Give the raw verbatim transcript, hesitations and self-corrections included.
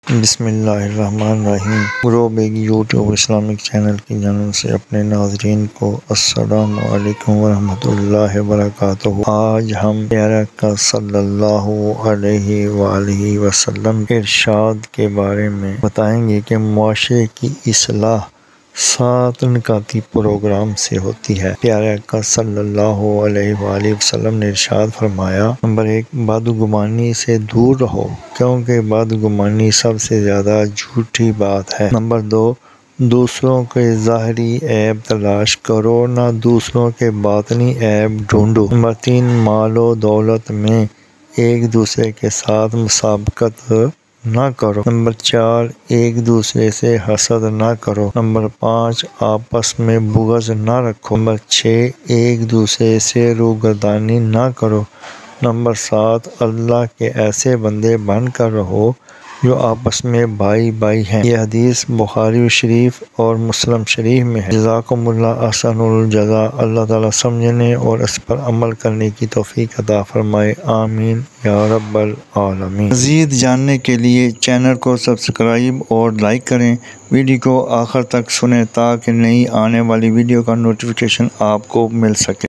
بسم اللہ الرحمن الرحیم۔ پروگرام یوٹیوب اسلامک چینل کی جانب سے اپنے ناظرین کو السلام علیکم ورحمۃ اللہ وبرکاتہ۔ آج ہم پیارے آقا صلی اللہ علیہ وآلہ وسلم کے ارشاد کے بارے میں بتائیں گے کہ معاشرے کی اصلاح سات نکاتی پروگرام سے ہوتی ہے۔ پیارے آقا صلی اللہ علیہ وآلہ وسلم نے ارشاد فرمایا، نمبر ایک، بدگمانی سے دور رہو کیونکہ بدگمانی سب سے زیادہ جھوٹی بات ہے۔ نمبر دو، دوسروں کے ظاہری عیب تلاش کرو نہ دوسروں کے باطنی عیب ڈھونڈو۔ نمبر تین، مال و دولت میں ایک دوسرے کے ساتھ مسابقت نہ کرو۔ نمبر چار، ایک دوسرے سے حسد نہ کرو۔ نمبر پانچ، آپس میں بغض نہ رکھو۔ نمبر چھ، ایک دوسرے سے روگردانی نہ کرو۔ نمبر سات، اللہ کے ایسے بندے بن کر رہو جو آپس میں بھائی بھائی ہیں۔ یہ حدیث بخاری شریف اور مسلم شریف میں ہے۔ جزاکم اللہ احسن الجزاء۔ اللہ تعالیٰ سمجھنے اور اس پر عمل کرنے کی توفیق عطا فرمائے، آمین یا رب العالمین۔ مزید جاننے کے لیے چینل کو سبسکرائب اور لائک کریں، ویڈیو کو آخر تک سنیں تاکہ نئی آنے والی ویڈیو کا نوٹیفیکیشن آپ کو مل سکے۔